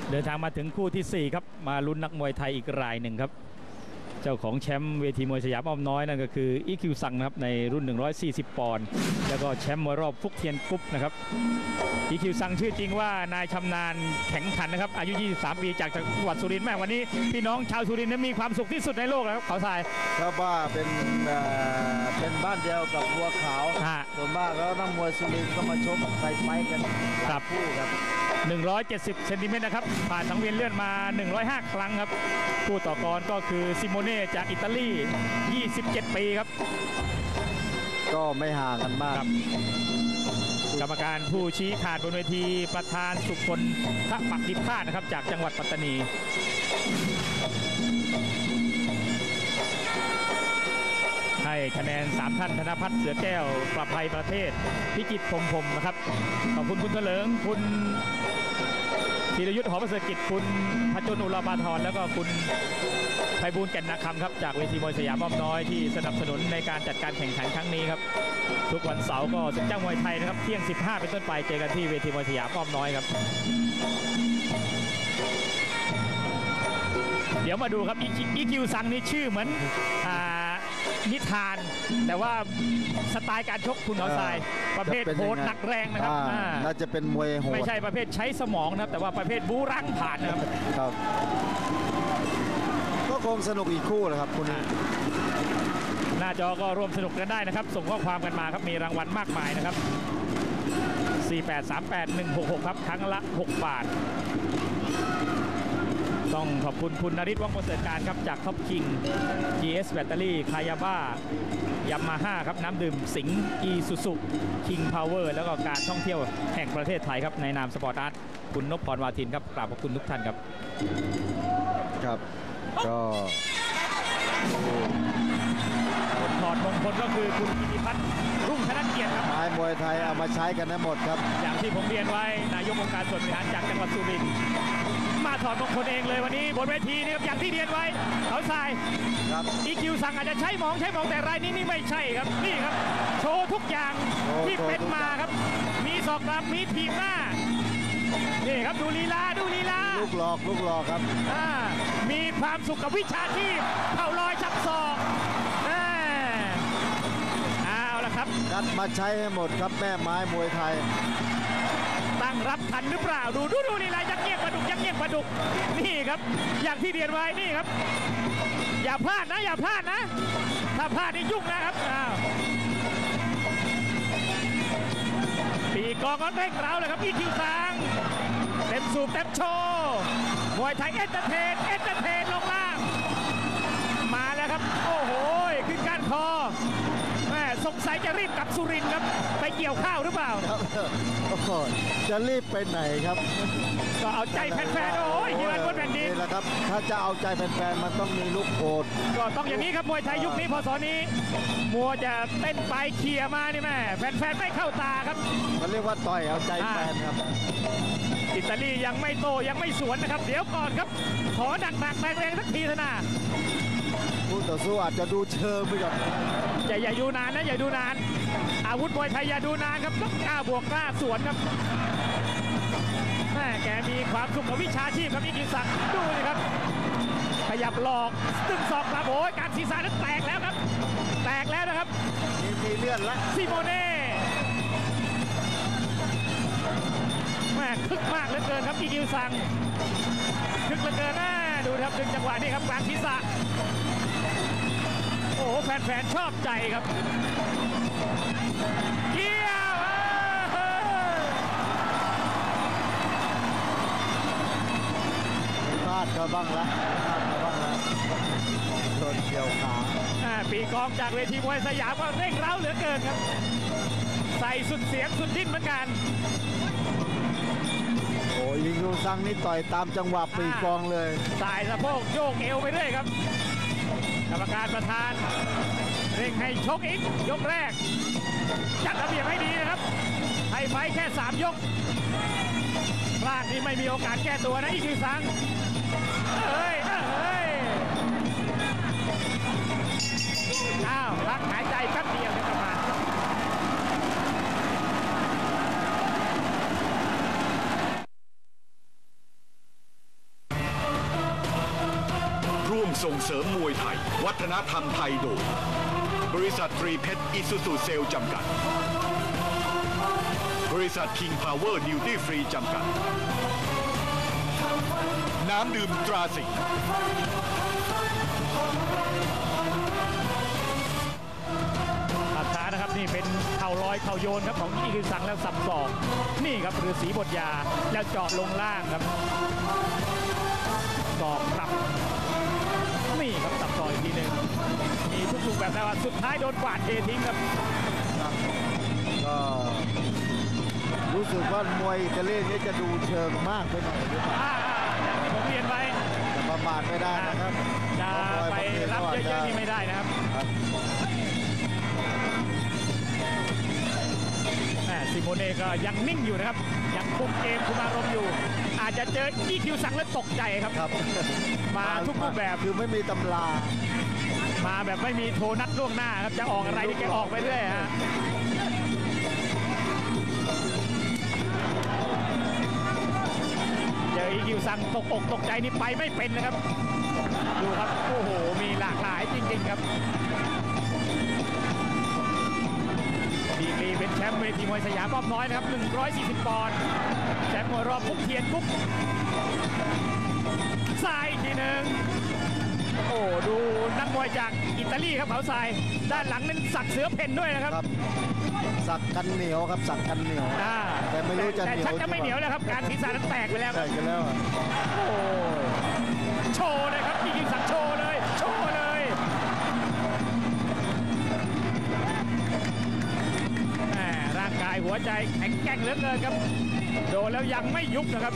เดินทางมาถึงคู่ที่4ครับมาลุ้นนักมวยไทยอีกรายหนึ่งครับเจ้าของแชมป์เวทีมวยสยามอ้อมน้อยนั่นก็คืออีคิวซังนะครับในรุ่น140ปอนด์แล้วก็แชมป์มวยรอบฟุกเทียนกุ๊ปนะครับอีคิวซังชื่อจริงว่านายชำนาญแข็งขันนะครับอายุ23ปีจากจังหวัดสุรินทร์แม่วันนี้พี่น้องชาวสุรินทร์มีความสุขที่สุดในโลกแล้วครับเขาทรายครับว่าเป็นบ้านเดียวกับบัวขาวส่วนมากแล้วนักมวยสุรินทร์ก็มาชกไฟกันครับคู่ครับ 170เซนติเมตรนะครับผ่านสังเวียนเลื่อนมา105ครั้งครับคู่ต่อกรก็คือซิโมเน่จากอิตาลี27ปีครับก็ไม่ห่างกันมากกรรมการผู้ชี้ขาดบนเวทีประธานสุพลทะปักดิพาสนะครับจากจังหวัดปัตตานีให้คะแนน3ท่านธนพัฒน์เสือแก้วประภัยประเทศพิจิตรพรมนะครับขอบคุณคุณเถลิงคุณธีรยุทธ์หอประเสริฐกิจคุณพจน์อุลาภาธรแล้วก็คุณไพบูลย์แก่นนาคำครับจากเวทีมวยสยามอ้อมน้อยที่สนับสนุนในการจัดการแข่งขันครั้งนี้ครับทุกวันเสาร์ก็ศึกจ้างมวยไทยนะครับเที่ยง15เป็นต้นไปเจอกันที่เวทีมวยสยามอ้อมน้อยครับเดี๋ยวมาดูครับอีคิวซังนี่ชื่อเหมือนนิทานแต่ว่าสไตล์การชกคุณเอาทรายประเภทโหดหนักแรงนะครับน่าจะเป็นมวยโหดไม่ใช่ประเภทใช้สมองนะครับแต่ว่าประเภทบู๊รั้งผ่านนะครับก็คงสนุกอีกคู่นะครับคุณหน้าจอก็ร่วมสนุกกันได้นะครับส่งข้อความกันมาครับมีรางวัลมากมายนะครับ4838166ครับครั้งละ6 บาทต้องขอบคุณคุณนฤทธิ์ ว่องประเสริฐการครับจากท็อปคิง GS แบตเตอรี่คายาบ้ายามาฮ่าครับน้ำดื่มสิงห์อีซูซุคิงพาวเวอร์แล้วก็การท่องเที่ยวแห่งประเทศไทยครับในนามสปอร์ตอาร์ตคุณนพพรวาทินครับกราบขอบคุณทุกท่านครับครับก็คนถอดมงคลก็คือคุณกิติพัฒน์รุ่งธนเกียรติครับไม้มวยไทยเอามาใช้กันได้หมดครับอย่างที่ผมเรียนไว้นายกองค์การส่วนบริหารจากจังหวัดสุรินทร์มาถอดมงคลเองเลยวันนี้บนเวทีนี่ครับอย่างที่เรียนไว้เขาทรายอีคิวสั่งอาจจะใช้มองแต่รายนี้ไม่ใช่ครับนี่ครับโชว์ทุกอย่างที่เป็นมาครับมีศอกครับมีทีมหน้านี่ครับดูลีลาลูกหลอกครับมีความสุขกับวิชาชีพเข่าลอยชักศอกเอาละครับกัดมาใช้ให้หมดครับแม่ไม้มวยไทยตั้งรับทันหรือเปล่าดูนี่แหละยักเงียบปลาดุกนี่ครับอย่างที่เรียนไว้นี่ครับอย่าพลาดนะถ้าพลาดนี่ยุ่งนะครับปีกองก็เร่งเร้าเลยครับอีคิวซังเต็มสูบเต็มโชว์มวยไทยเอ็นเตอร์เทนลงล่างมาแล้วครับโอ้โหขึ้นก้านคอแม่สงสัยจะรีบกลับสุรินทร์ครับไปเกี่ยวข้าวหรือเปล่าโอ้โหจะรีบไปไหนครับก็เอาใจแฟนๆโอ้ยฮิรันบนแผ่นดินนี่แหละครับถ้าจะเอาใจแฟนๆมันต้องมีลูกโหดก็ต้องอย่างนี้ครับมวยไทยยุคนี้พศนี้มัวจะเต้นไปเขี่ยมานี่แม่แฟนๆไม่เข้าตาครับมันเรียกว่าต่อยเอาใจแฟนครับอิตาลียังไม่โตยังไม่สวนนะครับเดี๋ยวก่อนครับขอหนักแรงสักทีเถอะนะผู้ต่อสู้อาจจะดูเชิงไปก่อนอย่าดูนานนะอย่าดูนานอาวุธมวยไทยอย่าดูนานครับต้องกล้าบวกกล้าสวนครับแม่แกมีความสุขกับวิชาชีพครับอีคิวซังดูสิครับขยับหลอกตึงศอกครับโอ้ยการศีรษะนั้นแตกแล้วครับนะครับมีเลื่อนแล้วซิโมเน่แม่คึกมากเหลือเกินครับอีคิวซังคึกเหลือเกินนะดูครับดึงจังหวะนี้ครับกลางศีรษะโอ้โหแฟนๆชอบใจครับเกี่ยวพลาดก็บ้างละโดนเกี่ยวขาปีกองจากเวทีมวยสยามก็เร่งเร้าเหลือเกินครับใส่สุดเสียงสุดดิ้นเหมือนกันโอ้ยิงลูซังนี่ต่อยตามจังหวะปีกองเลยสายสะโพกโยกเอวไปเรื่อยครับกรรมการประธานเร่งให้ชกอีกยกแรกจัดระเบียบให้ดีนะครับให้ไฟแค่3 ยกพลาดนี่ไม่มีโอกาสแก้ตัวนะอีคิวซังพักหายใจแป๊บเดียวประมาณส่งเสริมมวยไทยวัฒนธรรมไทยโดยบริษัทตรีเพชรอิซูซูเซลจำกัดบริษัท King Power Duty Free จำกัดน้ำดื่มตราสิงห์ตัดช้านะครับนี่เป็นเข่าลอยเข่าโยนครับของอีคิวซังแล้วสับศอกนี่ครับฤาษีบทยาแล้วเจาะลงล่างครับศอกกลับนี่ครับสับศอกอีกทีหนึ่งมีทุกๆแบบแล้วสุดท้ายโดนกวาดเททิ้งครับก็รู้สึกว่ามวยอิตาลีนี้จะดูเชิงมากไปหน่อยหรือเปล่าอย่างที่ผมเรียนไว้จะประมาทไม่ได้นะครับจะไปรับเยอะๆนี่ไม่ได้นะครับซิโมเน่ก็ยังนิ่งอยู่นะครับยังคุมเกมคุมอารมณ์อยู่อาจจะเจออีคิวซังแล้วตกใจครับ มาทุกรูปแบบคือไม่มีตำรามาแบบไม่มีโทรนัดล่วงหน้าครับจะออกอะไรที่แกออกไปเรื่อยฮะเจออีคิวซังตกอกตกใจนี่ไปไม่เป็นนะครับดูครับโอ้โหมีหลากหลายจริงๆครับดีกรีเป็นแชมป์เวทีมวยสยามรอบน้อยนะครับ140 ปอนด์แชมป์มวยรอบคุกเทียนคุกซ้ายอีกทีหนึ่งโอ้ดูนักมวยจากอิตาลีครับเขาทรายด้านหลังนั้นสักเสือเพ่นด้วยนะครับสักกันเหนียวครับสักกันเหนียวแต่ไม่รู้จะเหนียวแต่ชักจะไม่เหนียวแล้วครับการศีรษะนั้นแตกไปแล้วแตกไปแล้วโอ้โชว์เลยครับอีคิวซังโชว์เลยโชว์เลยร่างกายหัวใจแข็งแกร่งเหลือเกินครับโดนแล้วยังไม่ยุบนะครับ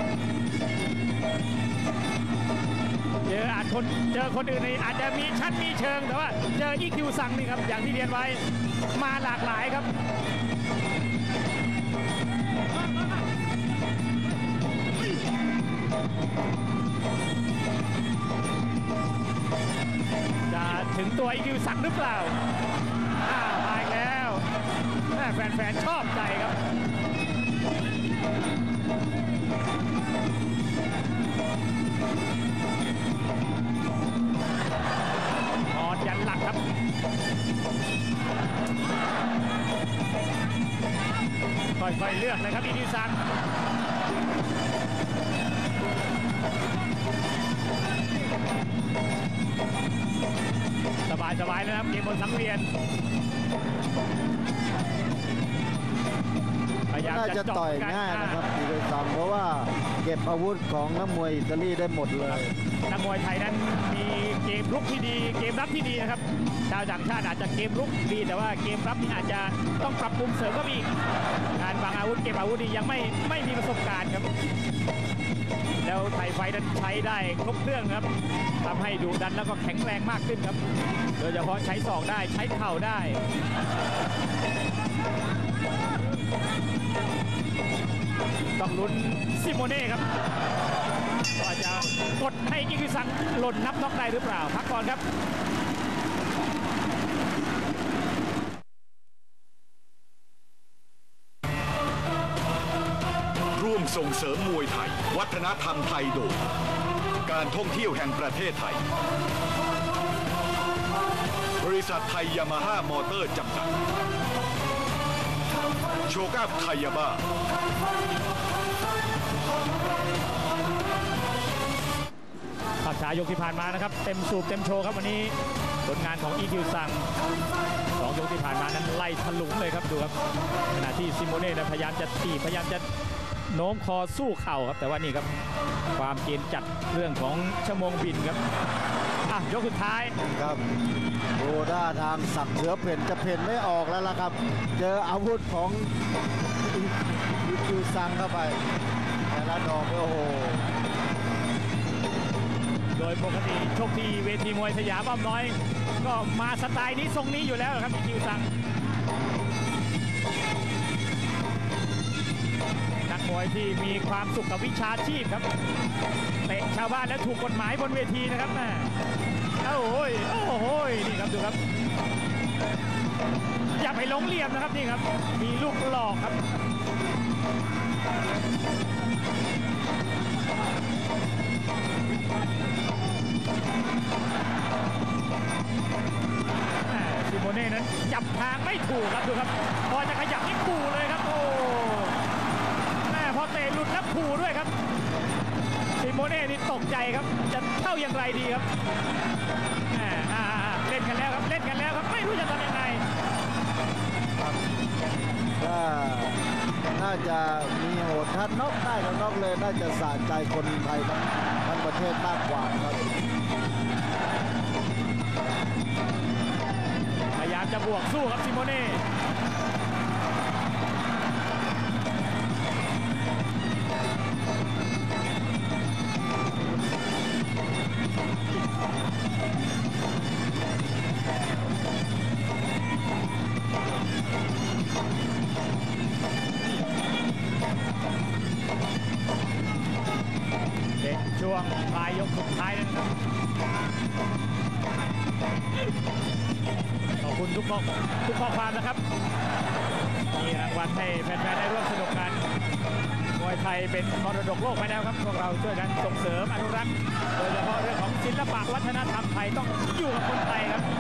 เจอคนอื่นนี่อาจจะมีชั้นมีเชิงแต่ว่าเจออีคิวซังนี่ครับอย่างที่เรียนไว้มาหลากหลายครับจะถึงตัวอีคิวซังหรือเปล่ามาอีกแล้วแฟนๆชอบใจครับยันหลักครับค่อยๆเลือกเลยครับอีคิวซังสบายๆแล้วครับเกมบนสังเวียนน่าจะต่อยง่ายนะครับอีคิวซังเพราะว่าเก็บอาวุธของนักมวยอิตาลีได้หมดเลยนักมวยไทยนั้นมีเกมรุกที่ดีเกมรับที่ดีนะครับชาวต่างชาติอาจจะเกมรุกดีแต่ว่าเกมรับนี่อาจจะต้องปรับปรุงเสริมก็มีการวางอาวุธเก็บอาวุธนี่ยังไม่มีประสบการณ์ครับแล้วไทยไฟนั้นใช้ได้ครบเครื่องครับทำให้ดุดันแล้วก็แข็งแรงมากขึ้นครับโดยเฉพาะใช้ศอกได้ใช้เข่าได้ต้องลุ้นซิโมเน่ครับว่าจะกดให้อีคิวซังหล่นนับน็อกได้หรือเปล่าพักก่อนครับร่วมส่งเสริมมวยไทยวัฒนธรรมไทยโดยการท่องเที่ยวแห่งประเทศไทยบริษัทไทยยามาฮ่ามอเตอร์จำกัดโชก้าไทยาบ้าภาพช้ายกที่ผ่านมานะครับเต็มสูบเต็มโชว์ครับวันนี้ผลงานของอีคิวซัง2 ยกที่ผ่านมานั้นไล่ถลุงเลยครับดูครับขณะที่ซิโมเน่พยายามจะตีพยายามจะโน้มคอสู้เข่าครับแต่ว่านี่ครับความเกณฑ์จัดเรื่องของชั่วโมงบินครับยกสุดท้ายครับดูท่าทางสักเสือเพ่นจะเพ่นไม่ออกแล้วล่ะครับเจออาวุธของอีคิวซังเข้าไปแต่ละดอกโอ้โหโดยปกติชกที่เวทีมวยสยามอ้อมน้อยก็มาสไตล์นี้ทรงนี้อยู่แล้วครับอีคิวซังนักมวยที่มีความสุขกับวิชาชีพครับเตะชาวบ้านและถูกกฎหมายบนเวทีนะครับโอ้โหนี่ครับดูครับอย่าไปหลงเหลี่ยมนะครับนี่ครับมีลูกหลอกครับจับทางไม่ถูกครับดูครับพอจะขยับนี่ขู่เลยครับโอ้แม่พอเตะหลุดแล้วขู่ด้วยครับซิโมเน่นี่ตกใจครับจะเข้าอย่างไรดีครับแหม่เล่นกันแล้วครับเล่นกันแล้วครับไม่รู้จะทำยังไงก็น่าจะมีโหดถ้าน็อกได้ก็น็อกเลยน่าจะสะใจคนไทยทั้งประเทศมากกว่าครับพยายามจะบวกสู้ครับซิโมเน่เป็นช่วงปลายยกสุดท้ายแล้วนะครับขอบคุณทุกข้อความนะครับมีรางวัลให้แฟนๆได้ร่วมสนุกกันมวยไทยเป็นมรดกโลกไปแล้วครับพวกเราช่วยกันส่งเสริมอนุรักษ์โดยเฉพาะเรื่องของศิลปะวัฒนธรรมไทยต้องอยู่กับคนไทยครับ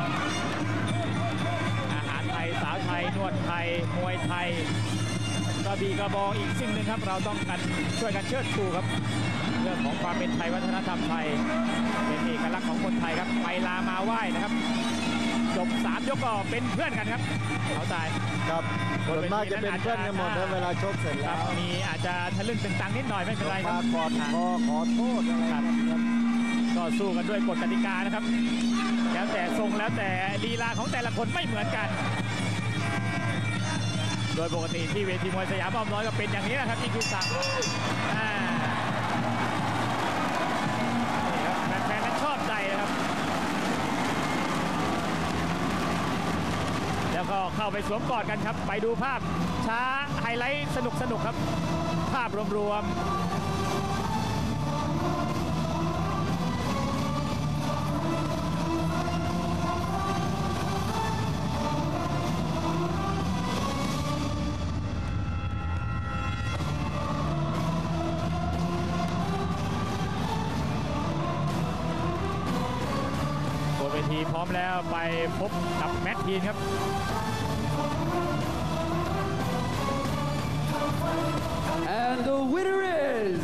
อาหารไทยสาวไทยนวดไทยมวยไทยกระบี่กระบองอีกสิ่งหนึ่งครับเราต้องกันช่วยกันเชิดชูครับเรื่องของความเป็นไทยวัฒนธรรมไทยเป็นเอกลักษณ์ของคนไทยครับไปลามาไหว้นะครับจบ3 ยกก็เป็นเพื่อนกันครับเขาตายครับส่วนมากจะเป็นเพื่อนกันหมดนะเวลาชกเสร็จคแล้รับวมีอาจจะทะลึ่งตึงตังนิดหน่อยไม่เป็นไรคมารับกอดคอขอโทษอะไรครับก็สู้กันด้วยกฎกติกานะครับแล้วแต่ทรงแล้วแต่ลีลาของแต่ละคนไม่เหมือนกัน โดยปกติที่เวทีมวยสยามอ้อมน้อยก็เป็นอย่างนี้นะครับอีกทุกสังนี่ครับแฟนๆนั้นชอบใจนะครับแล้วก็เข้าไปสวมกอดกันครับไปดูภาพช้าไฮไลท์สนุกครับภาพรวมๆบนเวทีพร้อมแล้วไปพบกับแมททีนครับ And the winner is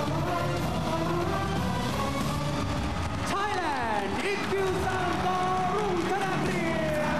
Thailand, Ikyu Sangkor